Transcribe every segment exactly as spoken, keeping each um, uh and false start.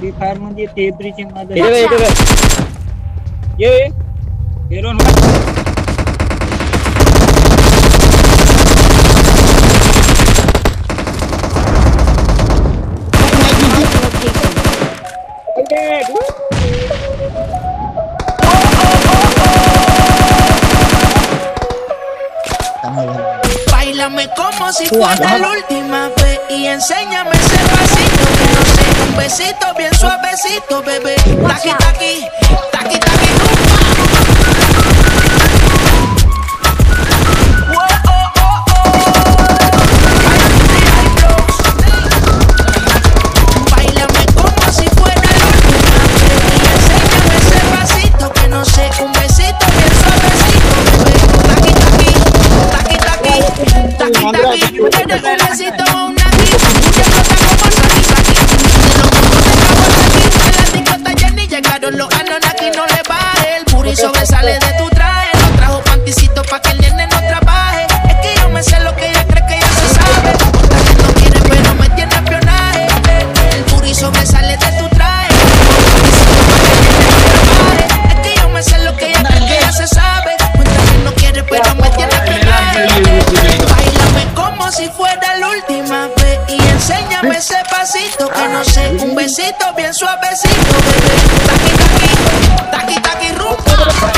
Free fire मध्ये ते ब्रीचिंग मध्ये इधर इधर ये हेरो Báilame como si fuera la última vez y enséñame ese pasito que no sé, un besito bien suavecito, bebé. Taqui taqui, taqui taqui rumba. Whoa, oh, oh, oh. Báilame como si fuera la última vez y enséñame ese pasito que no sé, un besito bien suavecito, bebé. Taqui taqui, taqui taqui, taqui taqui. Desde que necesito una aquí, que flota como Saki Saki. Los mocos de Kawasaki, en la discota Jenny llegaron los Anunnaki, no le baje. El booty sobresale de tu traje, no trajo panticito pa' que el nene no trabaje. Es que yo me sé lo que ella cree que ya se sabe. Otra que no quiere pero me tiene espionaje. El booty sobresale de tu traje, no trajo panticito pa' que el nene no trabaje. Es que yo me sé lo que ella cree que ya se sabe. Otra que no quiere pero me tiene espionaje. Báilame como si fuera la última vez y enséñame ese pasito que no sé, un besito bien suavecito, bebé. Taqui taqui, taqui taqui rumba.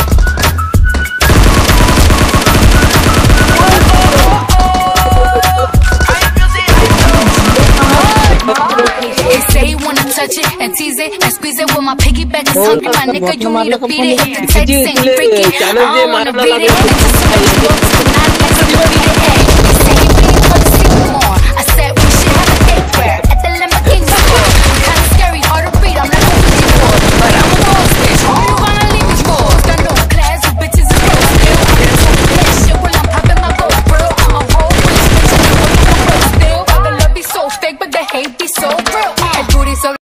They say you wanna touch it and tease it and squeeze it with my piggyback. It's hungry, my nigga, you need to beat it. Hit the text and freak it. I don't wanna beat it. It's just so much love tonight, let's do it.